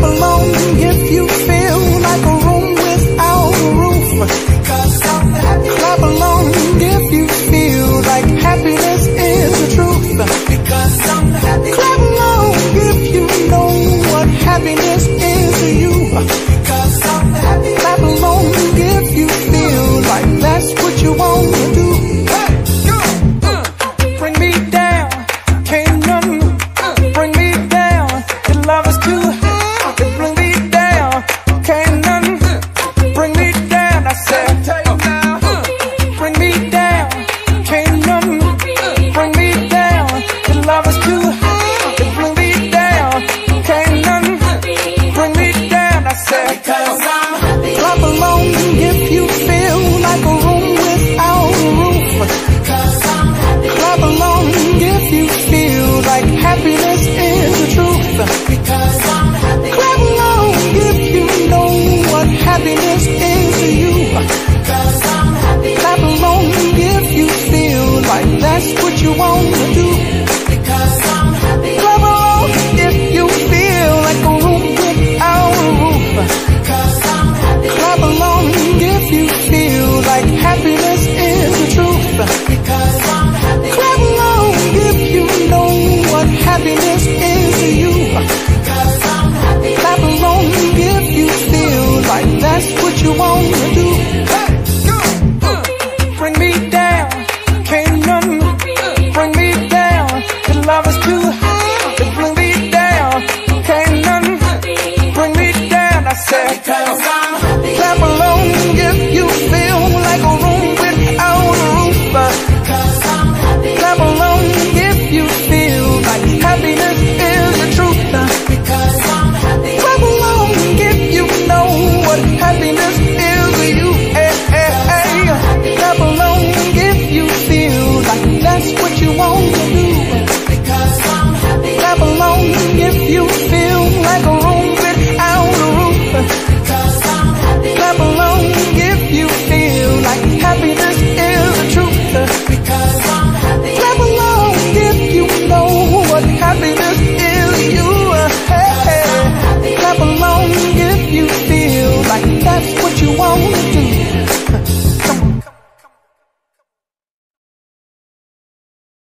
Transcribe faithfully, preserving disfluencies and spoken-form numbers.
Clap along if you feel like a room without a roof. Because I'm happy. Clap along if you feel like happiness is the truth. Because I'm happy. Clap along if you know what happiness is to you. Because I'm happy. Clap along if you feel like that's what you want to do. Hey, go. Uh, bring me down, can't nothing bring me down. Your love is too high, it bring me down. Can't nothing bring me down. I said, uh, bring me down, can't nothing bring me down. Your love is too high, it bring me down. Can't nothing bring me down. I said, because I'm happy. Clap along if you feel like a room without a roof. Because I'm happy. Clap along if you feel like happiness is the truth. Because I'm happy. Clap along if you know what happiness is to you. Because I'm happy. Clap along if you feel like that's what you want to do. Because I'm happy. Clap along if you feel like a room without a roof. Because I'm happy. Clap along if you feel like happiness is the truth. Because I'm happy. Clap along if you know what happiness is to you. Because I'm happy. Clap along if you feel like that's what you want to do. Hey, go. Uh, bring me down, can't nothing bring me down. Your love is too high, it bring me down. Can't nothing bring me down. I said, because I'm happy. Clap along if you feel